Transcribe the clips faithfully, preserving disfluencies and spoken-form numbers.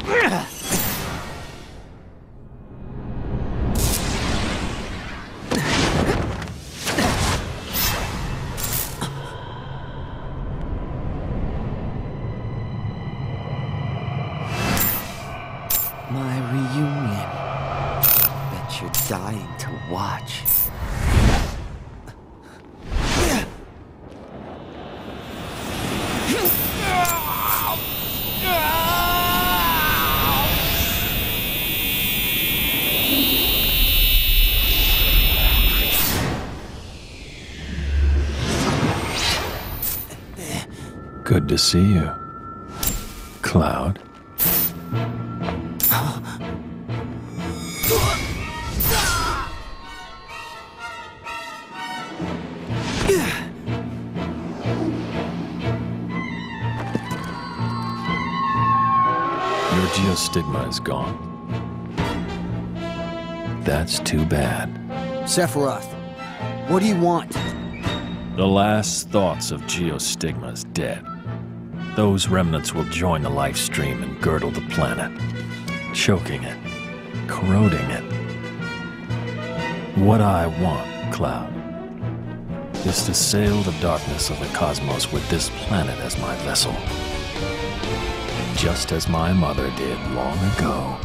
My reunion. Bet you're dying to watch. Good to see you, Cloud. Your geostigma is gone. That's too bad. Sephiroth, what do you want? The last thoughts of geostigma is dead. Those remnants will join the life stream and girdle the planet, choking it, corroding it. What I want, Cloud, is to sail the darkness of the cosmos with this planet as my vessel. Just as my mother did long ago.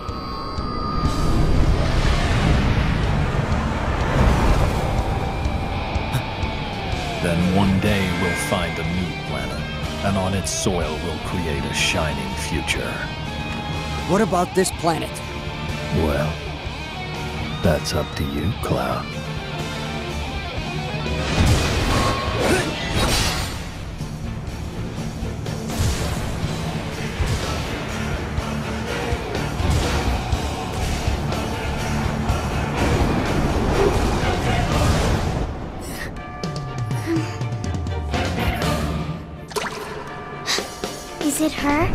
Then one day we'll find a new planet, and on its soil we'll create a shining future. What about this planet? Well, that's up to you, Cloud. Is it her?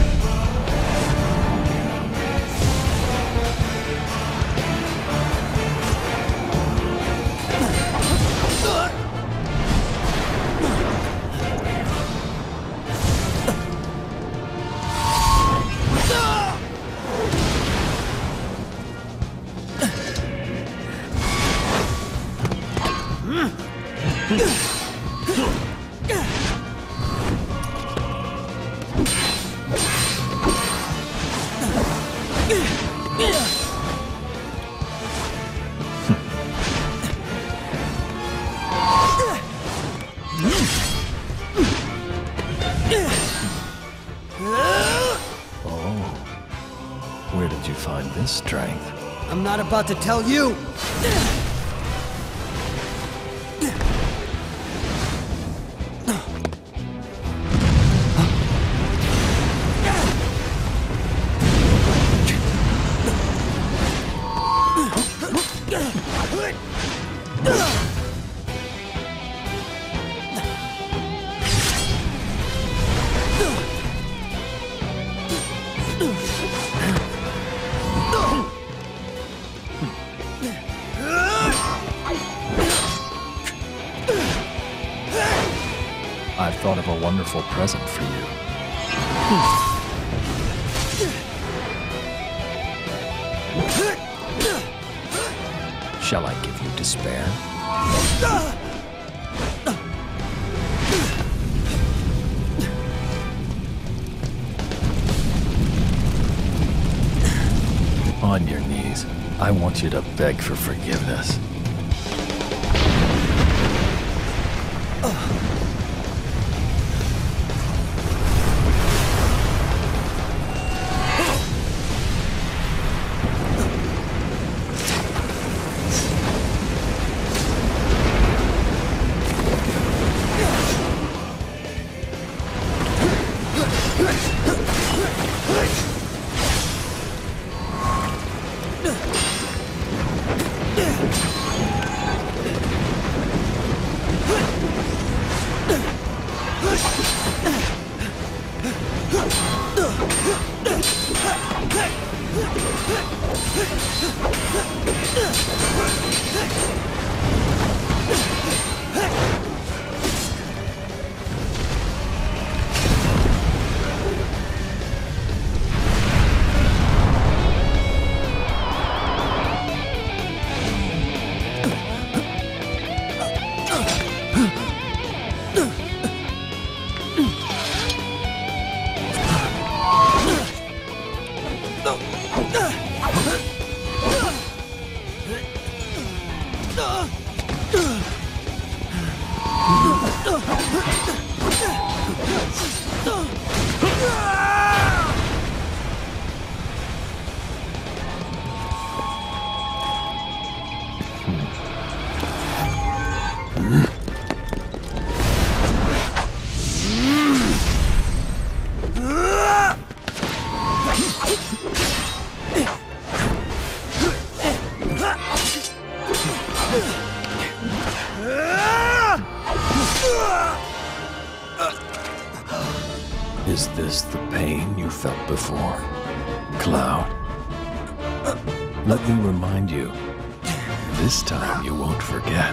Where did you find this strength? I'm not about to tell you! I've thought of a wonderful present for you. Shall I give you despair? On your knees, I want you to beg for forgiveness. Is this the pain you felt before, Cloud? Let me remind you, this time you won't forget.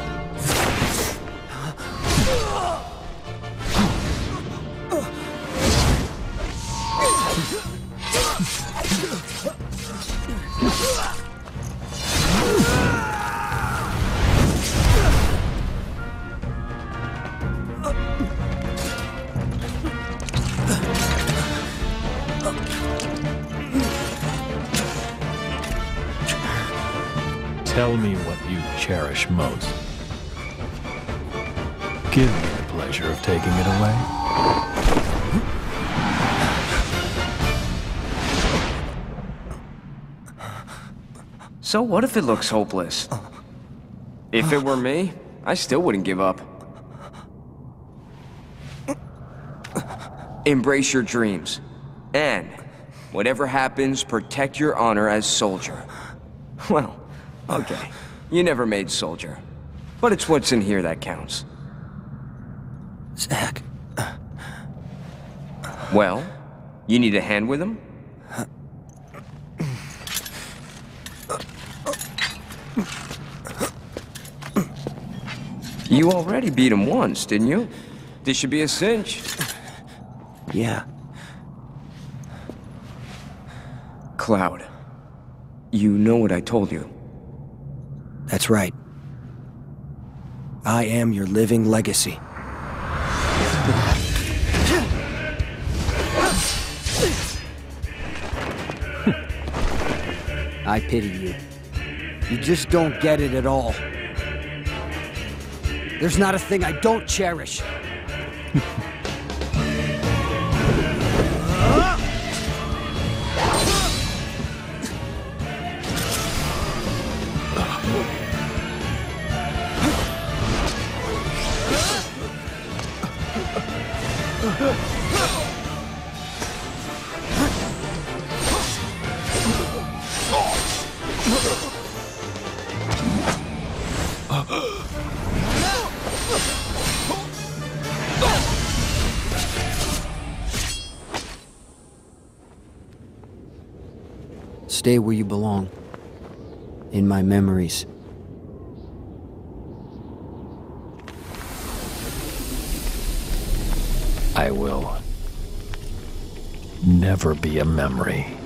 Tell me what you cherish most. Give me the pleasure of taking it away. So what if it looks hopeless? If it were me, I still wouldn't give up. Embrace your dreams. And, whatever happens, protect your honor as soldier. Well, okay, you never made soldier. But it's what's in here that counts. Zack. Well, you need a hand with him? You already beat him once, didn't you? This should be a cinch. Yeah. Cloud, you know what I told you. That's right. I am your living legacy. I pity you. You just don't get it at all. There's not a thing I don't cherish. Stay where you belong. In my memories. I will never be a memory.